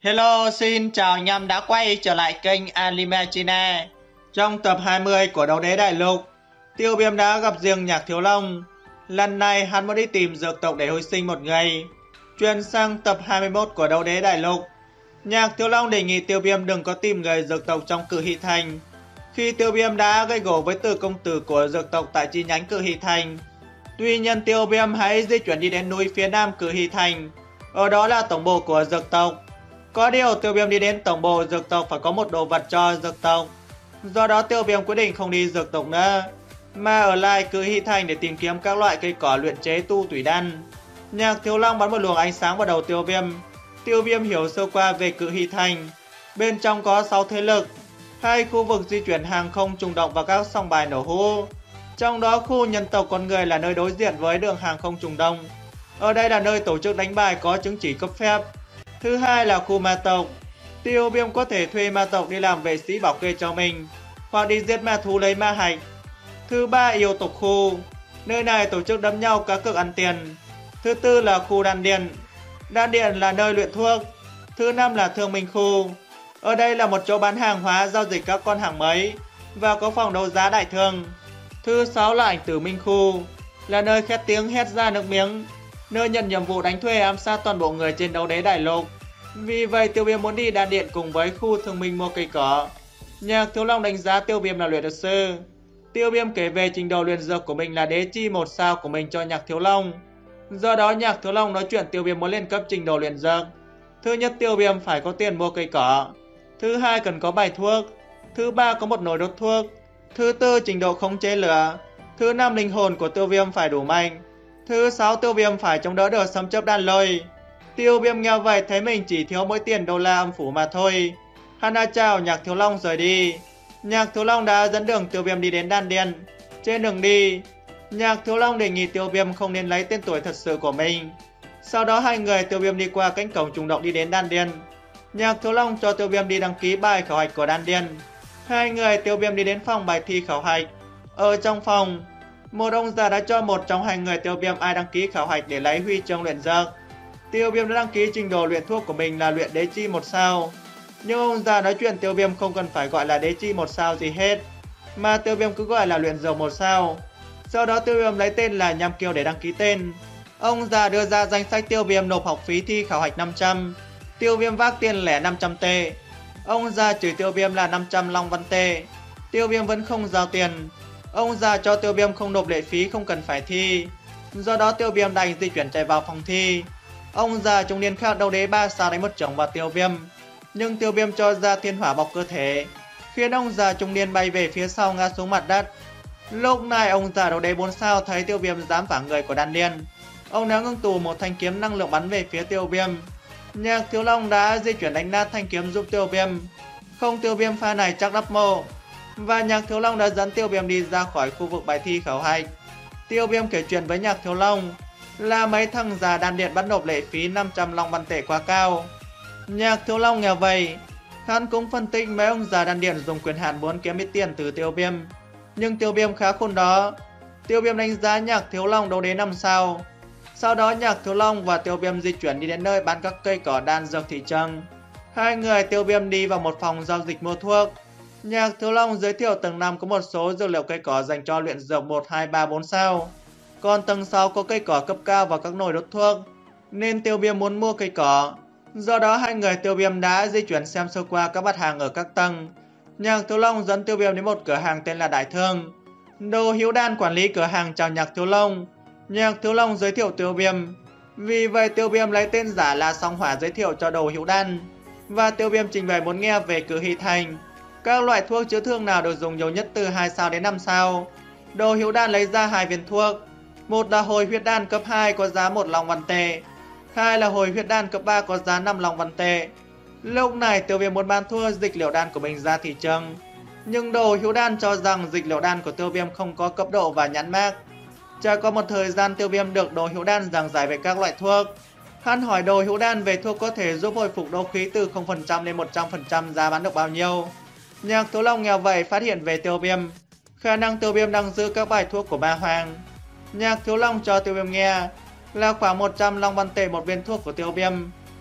Hello, xin chào anh em đã quay trở lại kênh Anime China. Trong tập 20 của Đấu Đế Đại Lục, Tiêu Viêm đã gặp riêng Nhạc Thiếu Long. Lần này hắn muốn đi tìm dược tộc để hồi sinh một người. Chuyển sang tập 21 của Đấu Đế Đại Lục, Nhạc Thiếu Long đề nghị Tiêu Viêm đừng có tìm người dược tộc trong Cự Hy Thành. Khi Tiêu Viêm đã gây gổ với Tử công tử của dược tộc tại chi nhánh Cự Hy Thành, tuy nhiên Tiêu Viêm hãy di chuyển đi đến núi phía nam Cự Hy Thành. Ở đó là tổng bộ của dược tộc. Có điều Tiêu Viêm đi đến tổng bộ dược tộc phải có một đồ vật cho dược tộc. Do đó Tiêu Viêm quyết định không đi dược tộc nữa, mà ở lại Cự Hy Thành để tìm kiếm các loại cây cỏ luyện chế tu tủy đan. Nhạc Thiếu Long bắn một luồng ánh sáng vào đầu Tiêu Viêm. Tiêu Viêm hiểu sơ qua về Cự Hy Thành. Bên trong có 6 thế lực, 2 khu vực di chuyển hàng không trùng động và các song bài nổ hũ. Trong đó khu nhân tộc con người là nơi đối diện với đường hàng không trùng động. Ở đây là nơi tổ chức đánh bài có chứng chỉ cấp phép. Thứ hai là khu ma tộc. Tiêu Viêm có thể thuê ma tộc đi làm vệ sĩ bảo kê cho mình, hoặc đi giết ma thú lấy ma hạch. Thứ ba yêu tộc khu. Nơi này tổ chức đấm nhau cá cược ăn tiền. Thứ tư là khu đan điện. Đan điện là nơi luyện thuốc. Thứ năm là thương minh khu. Ở đây là một chỗ bán hàng hóa giao dịch các con hàng mới và có phòng đấu giá đại thương. Thứ sáu là ảnh tử minh khu, là nơi khét tiếng hét ra nước miếng, nơi nhận nhiệm vụ đánh thuê ám sát toàn bộ người trên Đấu Đế Đại Lục. Vì vậy Tiêu Viêm muốn đi đan điện cùng với khu thương minh mua cây cỏ. Nhạc Thiếu Long đánh giá Tiêu Viêm là luyện dược sư. Tiêu Viêm kể về trình độ luyện dược của mình là đế chi 1 sao của mình cho Nhạc Thiếu Long. Do đó Nhạc Thiếu Long nói chuyện Tiêu Viêm muốn lên cấp trình độ luyện dược. Thứ nhất, Tiêu Viêm phải có tiền mua cây cỏ. Thứ hai, cần có bài thuốc. Thứ ba, có một nồi đốt thuốc. Thứ tư, trình độ khống chế lửa. Thứ năm, linh hồn của Tiêu Viêm phải đủ mạnh. Thứ sáu, Tiêu Viêm phải chống đỡ được sấm chớp đan lôi. Tiêu Viêm nghe vậy thấy mình chỉ thiếu mỗi tiền đô la âm phủ mà thôi. Hắn đã chào Nhạc Thiếu Long rời đi. Nhạc Thiếu Long đã dẫn đường Tiêu Viêm đi đến đan điện. Trên đường đi, Nhạc Thiếu Long đề nghị Tiêu Viêm không nên lấy tên tuổi thật sự của mình. Sau đó hai người Tiêu Viêm đi qua cánh cổng trùng động đi đến đan điện. Nhạc Thiếu Long cho Tiêu Viêm đi đăng ký bài khảo hạch của đan điện. Hai người Tiêu Viêm đi đến phòng bài thi khảo hạch. Ở trong phòng, một ông già đã cho một trong hai người Tiêu Viêm ai đăng ký khảo hạch để lấy huy chương luyện dược. Tiêu Viêm đã đăng ký trình độ luyện thuốc của mình là luyện đế chi 1 sao. Nhưng ông già nói chuyện Tiêu Viêm không cần phải gọi là đế chi 1 sao gì hết, mà Tiêu Viêm cứ gọi là luyện dược 1 sao. Sau đó Tiêu Viêm lấy tên là Nham Kiều để đăng ký tên. Ông già đưa ra danh sách Tiêu Viêm nộp học phí thi khảo hạch 500. Tiêu Viêm vác tiền lẻ 500 tệ. Ông già chửi Tiêu Viêm là 500 long văn tệ. Tiêu Viêm vẫn không giao tiền. Ông già cho Tiêu Viêm không nộp lệ phí, không cần phải thi. Do đó Tiêu Viêm đành di chuyển chạy vào phòng thi. Ông già trung niên khác Đấu Đế 3 sao đánh một chưởng vào Tiêu Viêm, nhưng Tiêu Viêm cho ra thiên hỏa bọc cơ thể, khiến ông già trung niên bay về phía sau ngã xuống mặt đất. Lúc này ông già Đấu Đế 4 sao thấy Tiêu Viêm dám phá người của đan điện. Ông đã ngưng tụ một thanh kiếm năng lượng bắn về phía Tiêu Viêm. Nhạc Thiếu Long đã di chuyển đánh nát thanh kiếm giúp Tiêu Viêm. Không, Tiêu Viêm pha này chắc đắp mộ. Và Nhạc Thiếu Long đã dẫn Tiêu Viêm đi ra khỏi khu vực bài thi khảo hạch. Tiêu Viêm kể chuyện với Nhạc Thiếu Long là mấy thằng già đan điện bắt nộp lệ phí 500 long văn tệ quá cao. Nhạc Thiếu Long nghe vậy, hắn cũng phân tích mấy ông già đan điện dùng quyền hạn muốn kiếm ít tiền từ Tiêu Viêm. Nhưng Tiêu Viêm khá khôn đó. Tiêu Viêm đánh giá Nhạc Thiếu Long Đấu Đế 5 sao. Sau đó Nhạc Thiếu Long và Tiêu Viêm di chuyển đi đến nơi bán các cây cỏ đan dược thị trường. Hai người Tiêu Viêm đi vào một phòng giao dịch mua thuốc. Nhạc Thiếu Long giới thiệu tầng 5 có một số dược liệu cây cỏ dành cho luyện dược 1, 2, 3, 4 sao. Còn tầng 6 có cây cỏ cấp cao và các nồi đốt thuốc, nên Tiêu Viêm muốn mua cây cỏ. Do đó hai người Tiêu Viêm đã di chuyển xem sơ qua các mặt hàng ở các tầng. Nhạc Thiếu Long dẫn Tiêu Viêm đến một cửa hàng tên là Đại Thương. Đồ Hiếu Đan quản lý cửa hàng chào Nhạc Thiếu Long. Nhạc Thiếu Long giới thiệu Tiêu Viêm. Vì vậy Tiêu Viêm lấy tên giả là Song Hỏa giới thiệu cho Đồ Hiếu Đan. Và Tiêu Viêm trình bày muốn nghe về Cự Hy Thành. Các loại thuốc chữa thương nào được dùng nhiều nhất từ 2 sao đến 5 sao. Đồ Hiếu Đan lấy ra 2 viên thuốc. Một là hồi huyết đan cấp 2 có giá 1 long văn tệ. Hai là hồi huyết đan cấp 3 có giá 5 long văn tệ. Lúc này Tiêu Viêm muốn bán thua dịch liệu đan của mình ra thị trường. Nhưng Đồ Hiếu Đan cho rằng dịch liệu đan của Tiêu Viêm không có cấp độ và nhãn mác. Trải qua một thời gian Tiêu Viêm được Đồ Hiếu Đan giảng giải về các loại thuốc. Hắn hỏi Đồ Hiếu Đan về thuốc có thể giúp hồi phục đấu khí từ 0% đến 100%, giá bán được bao nhiêu. Nhạc Thiếu Long nghe vậy phát hiện về Tiêu Viêm khả năng Tiêu Viêm đang giữ các bài thuốc của Ma Hoàng. Nhạc Thiếu Long cho Tiêu Viêm nghe là khoảng 100 long văn tệ một viên thuốc của Tiêu Viêm.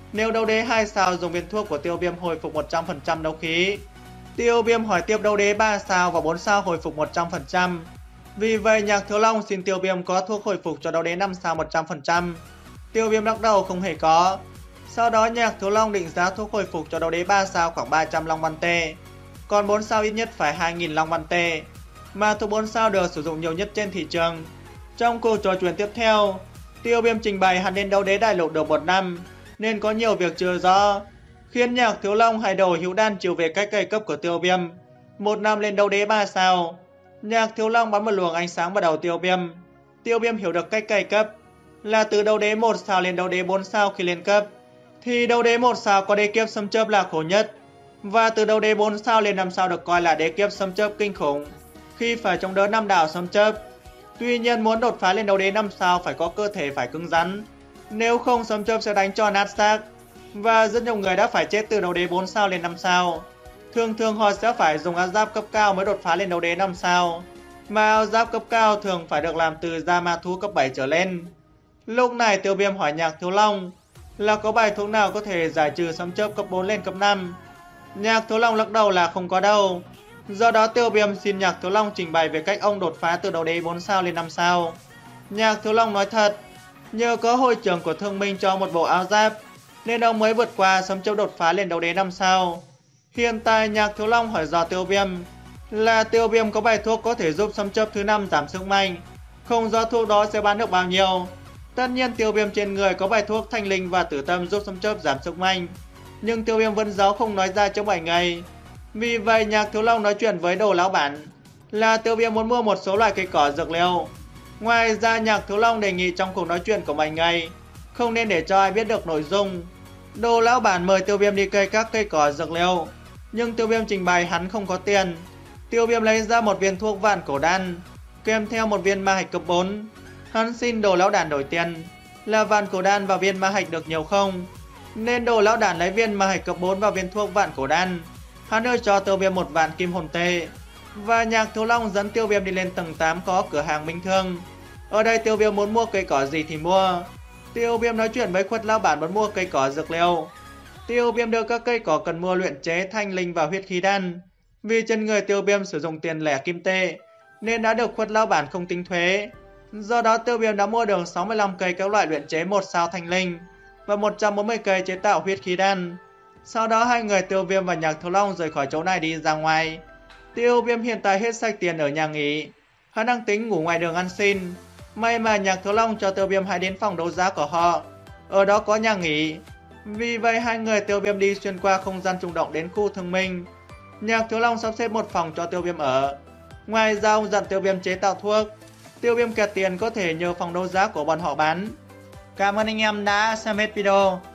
Nếu đấu đế 2 sao dùng viên thuốc của Tiêu Viêm hồi phục 100% đấu khí. Tiêu Viêm hỏi tiếp đấu đế 3 sao và 4 sao hồi phục 100%. Vì vậy Nhạc Thiếu Long xin Tiêu Viêm có thuốc hồi phục cho đấu đế 5 sao 100%. Tiêu Viêm lắc đầu không hề có. Sau đó Nhạc Thiếu Long định giá thuốc hồi phục cho đấu đế 3 sao khoảng 300 Long Văn Tê. Còn 4 sao ít nhất phải 2.000 Long Văn Tê. Mà thuốc 4 sao được sử dụng nhiều nhất trên thị trường. Trong cuộc trò chuyện tiếp theo, Tiêu Viêm trình bày hắn đến đấu đế đại lục được 1 năm, nên có nhiều việc chưa rõ, khiến Nhạc Thiếu Long hay đầu hữu đan chiều về cách cày cấp của Tiêu Viêm. 1 năm lên đấu đế 3 sao. Nhạc Thiếu Long bắn một luồng ánh sáng vào đầu Tiêu Viêm. Tiêu Viêm hiểu được cách cày cấp là từ đấu đế 1 sao lên đấu đế 4 sao khi lên cấp. Thì đấu đế 1 sao có đế kiếp xâm chớp là khổ nhất. Và từ đấu đế 4 sao lên 5 sao được coi là đế kiếp xâm chớp kinh khủng, khi phải chống đỡ 5 đảo xâm chớp. Tuy nhiên muốn đột phá lên đấu đế 5 sao phải có cơ thể phải cứng rắn, nếu không xâm chớp sẽ đánh cho nát xác. Và rất nhiều người đã phải chết từ đấu đế 4 sao lên 5 sao. Thường thường họ sẽ phải dùng áo giáp cấp cao mới đột phá lên đấu đế 5 sao. Mà áo giáp cấp cao thường phải được làm từ da ma thú cấp 7 trở lên. Lúc này Tiêu Viêm hỏi Nhạc Thiếu Long là có bài thuốc nào có thể giải trừ xâm chớp cấp 4 lên cấp 5. Nhạc Thiếu Long lắc đầu là không có đâu. Do đó Tiêu Viêm xin Nhạc Thiếu Long trình bày về cách ông đột phá từ đấu đế 4 sao lên 5 sao. Nhạc Thiếu Long nói thật, nhờ có hội trưởng của Thương Minh cho một bộ áo giáp nên ông mới vượt qua xâm chớp đột phá lên đấu đế 5 sao. Hiện tại Nhạc Thiếu Long hỏi dò Tiêu Viêm là Tiêu Viêm có bài thuốc có thể giúp xâm chớp thứ 5 giảm sức mạnh, không rõ thuốc đó sẽ bán được bao nhiêu. Tất nhiên Tiêu Viêm trên người có bài thuốc Thanh Linh và Tử Tâm giúp xâm chớp giảm sức mạnh, nhưng Tiêu Viêm vẫn giấu không nói ra trong 7 ngày. Vì vậy Nhạc Thiếu Long nói chuyện với Đồ lão bản là Tiêu Viêm muốn mua một số loại cây cỏ dược liệu. Ngoài ra Nhạc Thiếu Long đề nghị trong cuộc nói chuyện của 7 ngày không nên để cho ai biết được nội dung. Đồ lão bản mời Tiêu Viêm đi cây các cây cỏ dược liệu, nhưng Tiêu Viêm trình bày hắn không có tiền. Tiêu Viêm lấy ra một viên thuốc vạn cổ đan kèm theo một viên ma hạch cấp 4. Hắn xin Đồ lão đàn đổi tiền là vạn cổ đan và viên ma hạch được nhiều không, nên Đồ lão đàn lấy viên ma hạch cấp 4 và viên thuốc vạn cổ đan. Hắn đưa cho Tiêu Viêm 1 vạn kim hồn tệ. Và Nhạc Thiếu Long dẫn Tiêu Viêm đi lên tầng 8 có cửa hàng Minh Thương. Ở đây Tiêu Viêm muốn mua cây cỏ gì thì mua. Tiêu Viêm nói chuyện với Khuất lão bản muốn mua cây cỏ dược liệu. Tiêu Viêm đưa các cây cỏ cần mua luyện chế Thanh Linh và huyết khí đan. Vì trên người Tiêu Viêm sử dụng tiền lẻ kim tệ nên đã được Khuất lão bản không tính thuế. Do đó Tiêu Viêm đã mua được 65 cây các loại luyện chế 1 sao Thanh Linh và 140 cây chế tạo huyết khí đan. Sau đó hai người Tiêu Viêm và Nhạc Thiếu Long rời khỏi chỗ này đi ra ngoài. Tiêu Viêm hiện tại hết sạch tiền ở nhà nghỉ, hắn đang tính ngủ ngoài đường ăn xin. May mà Nhạc Thiếu Long cho Tiêu Viêm hãy đến phòng đấu giá của họ, ở đó có nhà nghỉ. Vì vậy hai người Tiêu Viêm đi xuyên qua không gian trùng động đến khu Thương Minh. Nhạc Thiếu Long sắp xếp một phòng cho Tiêu Viêm ở. Ngoài ra ông dặn Tiêu Viêm chế tạo thuốc. Tiêu Viêm kẹt tiền có thể nhờ phòng đấu giá của bọn họ bán. Cảm ơn anh em đã xem hết video.